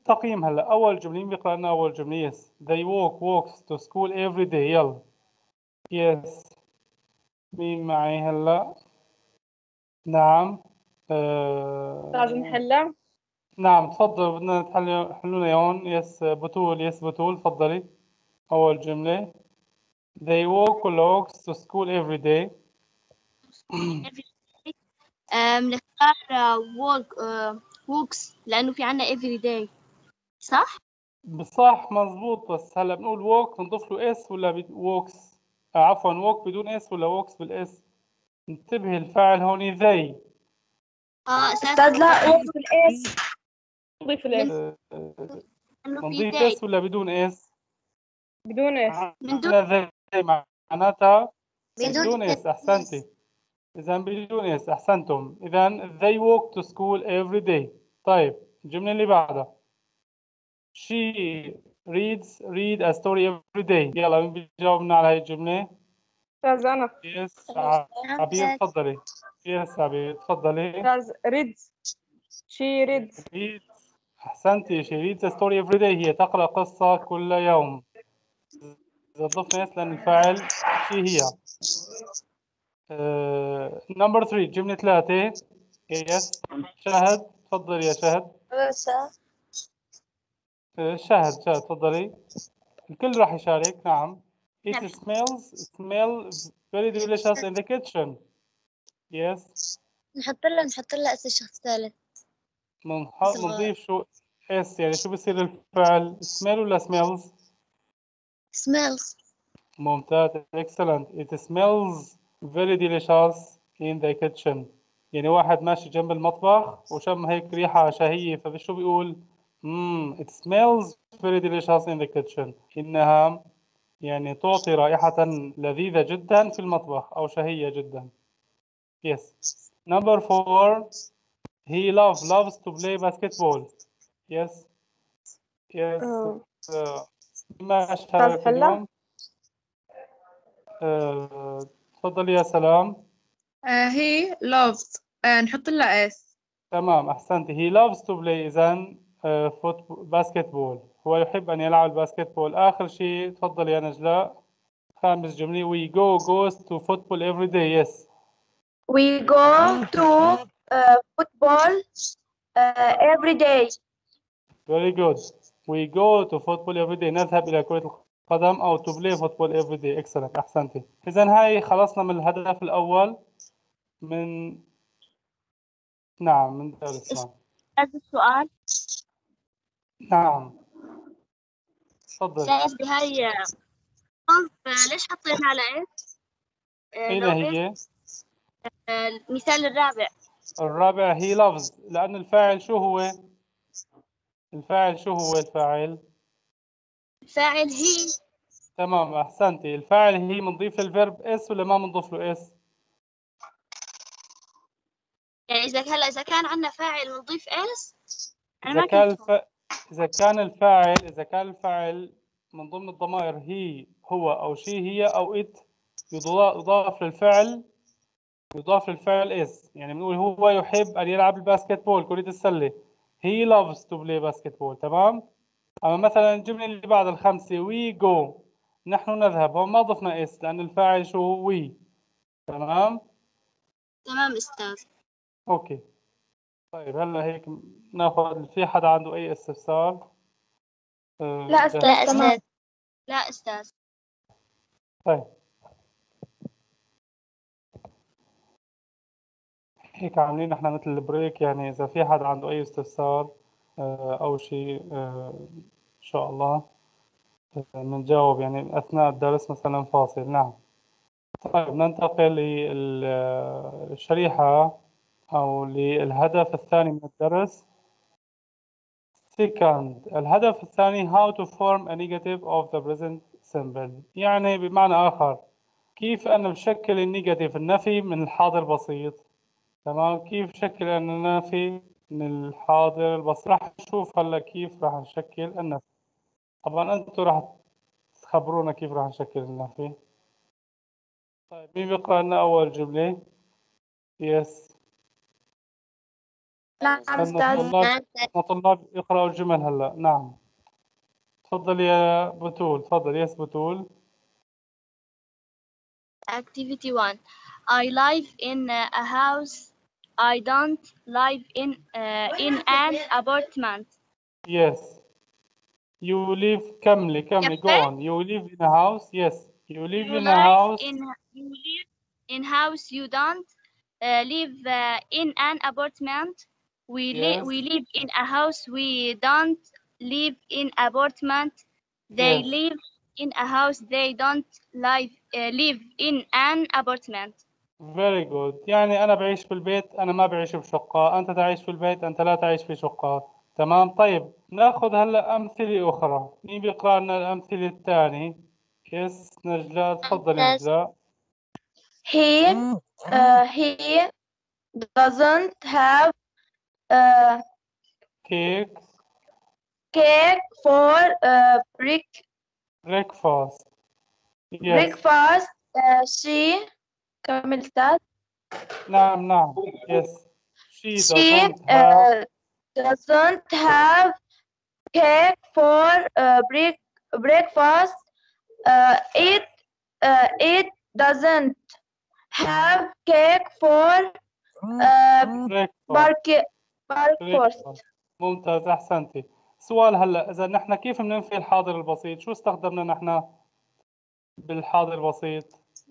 التقييم هلا. أول جملة مين بيقرأ لنا أول جملة؟ yes they walks to school every day. يلا yes مين معي هلا؟ نعم لازم نحلها. نعم تفضل، بدنا حلونا يون. يس بتول، يس بتول تفضلي. أول جملة they walks to school every day. نختار walks لأنه في عنا every day، صح؟ بصح مزبوط، بس هلا بنقول walk بنضيف له اس ولا walks؟ عفوا walk بدون اس ولا walks بالاس؟ انتبه الفاعل هون they. أستاذ لا وقف الإس، نضيف الإس. إنه في بنضيف day اس ولا بدون اس؟ بدون إس. من دون أنا they معناتها بدون بدون اس. أحسنتي، إذا بدون اس أحسنتم. إذا they walk to school every day. طيب الجملة اللي بعدها she read a story every day. يلا مين بيجاوبنا على هاي الجملة؟ أستاذ أنا. يس عبير تفضلي. يس عبير تفضلي. أستاذ ريدز، شي ريدز. read. أحسنتي. she reads a story every day. هي تقرأ قصة كل يوم. إذا ضفنا اس لأن الفاعل she هي. نمبر 3 جملة 3. يس شهد تفضلي يا شهد. شهد تفضلي. الكل راح يشارك. نعم. It smell very delicious in the kitchen. Yes. نحط لها اسم شخص ثالث. بنضيف شو اس، يعني شو بصير الفعل؟ smell ولا smells؟ smells. ممتاز. excellent. It smells very delicious in the kitchen. يعني واحد ماشي جنب المطبخ وشم هيك ريحة شهية، فشو بيقول؟ it smells very delicious in the kitchen. إنها يعني تعطي رائحة لذيذة جدا في المطبخ أو شهية جدا. Yes. Number 4. He loves to play basketball. Yes. Yes. ما شارك اليوم؟ تفضلي يا سلام. he loves نحط لها اس. تمام أحسنتي. he loves to play إذن basketball. هو يحب أن يلعب الباسكتبول. آخر شيء تفضلي يا نجلاء. خامس جملة we goes to football every day. Yes. We go to football every day. Very good. We go to football every day. نذهب إلى كرة القدم أو to play football every day. Excellent. أحسنتي. إذن هاي خلصنا من الهدف الأول من من درسنا. هذا السؤال. نعم. تفضل. شايف بهاي ليش حطينا على إيش؟ أين هي؟ المثال الرابع. الرابع he loves، لأن الفاعل شو هو؟ الفاعل شو هو الفاعل؟ الفاعل هي. تمام أحسنتي. الفاعل هي بنضيف الفيرب اس ولا ما بنضيف له اس؟ يعني إذا كان عندنا فاعل بنضيف اس. إذا كان الفاعل من ضمن الضمائر هي هو أو شي هي أو إت، يضاف للفعل اس. يعني بنقول هو يحب أن يلعب الباسكتبول، كرة السلة. he loves to play basketball. تمام. أما مثلا الجملة اللي بعد الخمسة we go، نحن نذهب، هون ما ضفنا اس لأن الفاعل شو هو we. تمام أستاذ. أوكي. طيب هلا هيك ناخذ. في حدا عنده أي استفسار؟ لا أستاذ تمام. لا أستاذ. طيب هيك عاملين احنا مثل البريك، يعني إذا في حدا عنده أي استفسار أو شيء إن شاء الله بنجاوب يعني أثناء الدرس مثلا فاصل. نعم. طيب ننتقل للشريحة أو للهدف الثاني من الدرس. Second، الهدف الثاني how to form a negative of the present simple. يعني بمعنى آخر كيف أنا بشكل النيجاتيف النفي من الحاضر البسيط. تمام. كيف شكل النفي من الحاضر البسيط. راح نشوف هلا كيف راح نشكل النفي. طبعا أنتم راح تخبرونا كيف راح نشكل النفي. طيب مين بيقرأ لنا أول جملة؟ يس نعم استنى أستاذ. الطلاب، طلاب يقرأوا الجمل هلا. نعم تفضل يا بتول، تفضل يس بتول. Activity 1. I live in a house. I don't live in an apartment. Yes. You live, كملي go on. You live in a house. Yes. You live in a house. You live in house. You don't live in an apartment. Yes. We live in a house. We don't live in apartment. They Yes. live in a house. They don't live in an apartment. Very good. يعني أنا بعيش في البيت، أنا ما بعيش بشقة. أنت تعيش في البيت، أنت لا تعيش في شقة. تمام. طيب ناخذ هلا أمثلة أخرى. مين بيقرأ لنا الأمثلة الثانية؟ يس نجلاء، تفضلي نجلاء. He doesn't have Cake. cake for Breakfast. Yes. breakfast. She كمل أستاذ. نعم. Yes. She She doesn't have doesn't have cake for breakfast. It doesn't have cake for breakfast. breakfast. ممتاز، أحسنتي. سؤال هلا، إذا نحن كيف بننفي الحاضر البسيط؟ شو استخدمنا نحن بالحاضر البسيط؟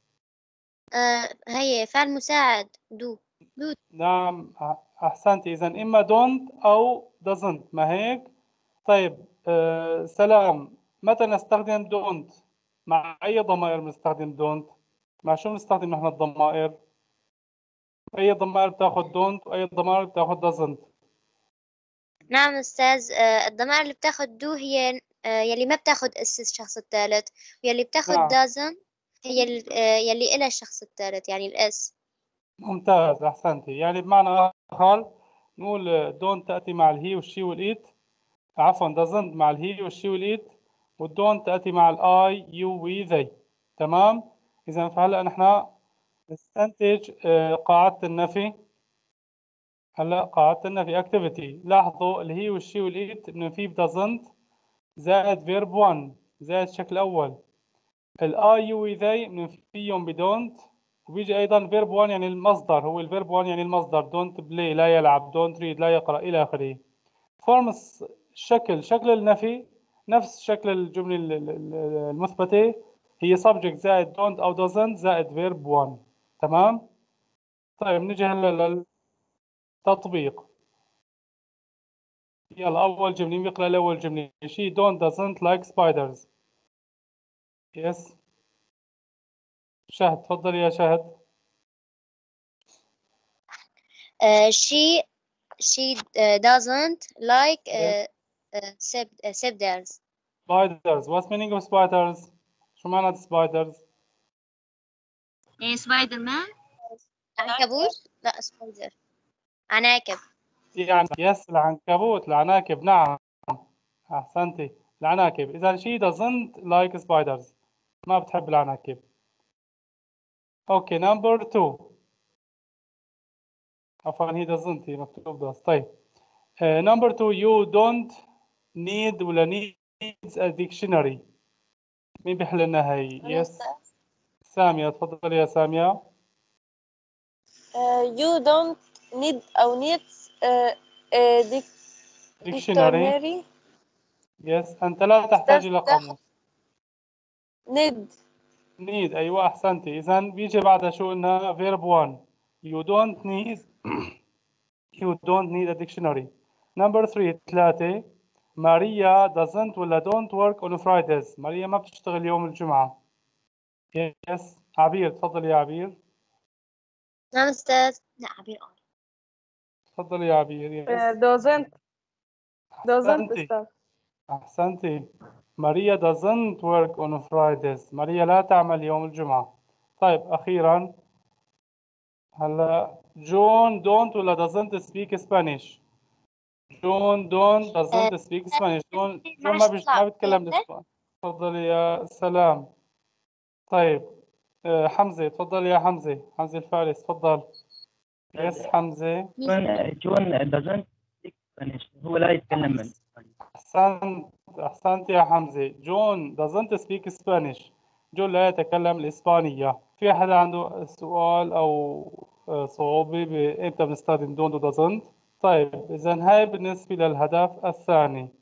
هي فعل مساعد do. نعم أحسنتي. إذا إما don't أو doesn't، ما هيك؟ طيب سلام، متى نستخدم don't؟ مع أي ضمائر بنستخدم don't؟ مع شو بنستخدم نحن الضمائر؟ أي ضمائر بتاخد don't وأي ضمائر بتاخد doesn't؟ نعم أستاذ، الضمائر اللي بتاخد دو هي يلي ما بتاخد اس الشخص الثالث، ويلي بتاخد نعم. دازن هي يلي إلها الشخص الثالث يعني الاس. ممتاز، أحسنتي. يعني بمعنى آخر نقول don't تأتي مع الهي والشي والإيت، عفوا doesn't مع الهي والشي والإيت، والدون تأتي مع الآي يو وي ذي. تمام. إذا فهلا نحن نستنتج قاعدة النفي. هلا قاعدة النفي activity، لاحظوا الهي والشي والإيت بنفي doesn't زائد verb 1 زائد الشكل الأول. الآي يو وي ذي بنفيهم بدونت، وبيجي أيضا verb 1 يعني المصدر، هو الverb 1 يعني المصدر. don't play لا يلعب، don't read لا يقرأ إلى آخره. فورمس شكل النفي نفس شكل الجملة المثبتة، هي subject زائد don't أو doesn't زائد verb 1. تمام. طيب نجي هلا للتطبيق. يلا أول جملة، مين بيقرأ الأول جملة؟ she doesn't like spiders. yes. شهد، تفضل يا شهد. she doesn't like spiders. spiders. what's meaning of spiders؟ شو معنى spiders؟ سبايدر مان. عنكبوت؟ لا سبايدر عناكب. يعني يس العنكبوت، العناكب. نعم أحسنتي، العناكب. إذا she doesn't like spiders، ما بتحب العناكب. أوكي number 2. عفوا هي doesn't، هي مكتوب does. طيب number 2 you don't need ولا needs a dictionary. مين بيحل لنا هي؟ يس سامية، تفضل يا سامية. You don't need أو needs dictionary. يس أنت لا تحتاج إلى قاموس. need أيوة أحسنتي. إذا بيجي بعدها شو إنها verb 1. you don't need a dictionary. number 3 3 ماريا doesn't ولا don't work on Fridays. ماريا ما بتشتغل يوم الجمعة. يس عبير، تفضل يا عبير. نعم أستاذ. لا عبير تفضل يا عبير. يس doesn't أحسنتي أستاذ. أحسنتي. ماريا doesn't work on Fridays. ماريا لا تعمل يوم الجمعة. طيب أخيرا هلا جون don't ولا doesn't speak Spanish. جون doesn't speak Spanish. جون ما بيتكلم الإسباني. تفضل يا سلام. طيب حمزة، تفضل يا حمزة الفارس، تفضل. يس حمزة. جون doesn't speak Spanish. هو لا يتكلم الإسبانية. أحسنت يا حمزة. جون doesn't speak Spanish. جون لا يتكلم الإسبانية. في حدا عنده سؤال أو صعوبة بإمتى بنستخدم don't و doesn't؟ طيب إذا هاي بالنسبة للهدف الثاني.